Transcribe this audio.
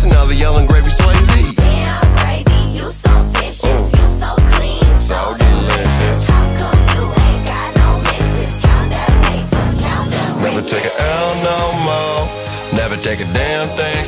Swayze, now the yelling Gravy Swayze. Damn, Gravy, you so vicious, you so clean, so delicious. How come you ain't got no misses? Count that paper, count them Never riches. take a L no more, never take a damn thing.